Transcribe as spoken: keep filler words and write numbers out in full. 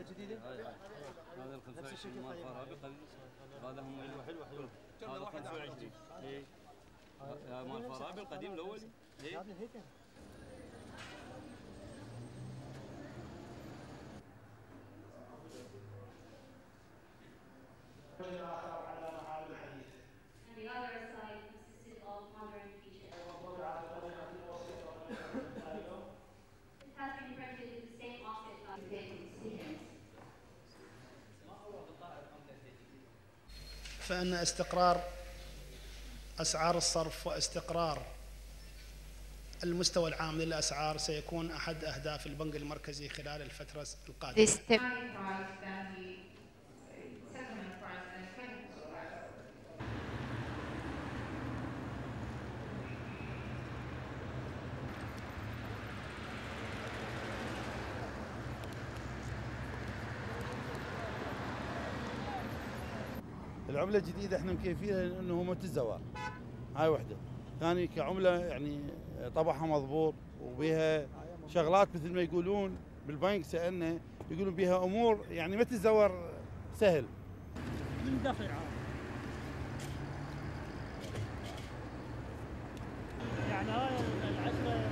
الجديده؟ هذا ال خمسة وعشرين مال فارابي قديم. هذا هم حلوه حلوه حلوه. هذا خمسة وعشرين. اي. هذا مال فارابي القديم الاول. اي. هيك. And the other side consisted of modern features. It has been printed with the same offset of decisions. فإن استقرار أسعار الصرف واستقرار المستوى العام للأسعار سيكون أحد أهداف البنك المركزي خلال الفترة القادمة. العملة الجديدة احنا مكيفينها انه ما تتزور، هاي وحدة. ثاني كعملة يعني طبعها مضبوط وبها شغلات مثل ما يقولون بالبنك سألنا يقولون بها امور يعني ما تتزور سهل. من دفع يعني هاي العشرة